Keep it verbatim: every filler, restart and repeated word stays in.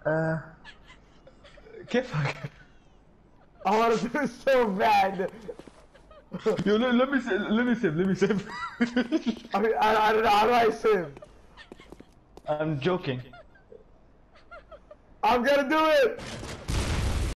Uh, كيفك? I want to do it so bad. Yo, let, let me save, let me save, let me save. I mean, I, I don't know, how do I save? I'm joking. I'm gonna do it!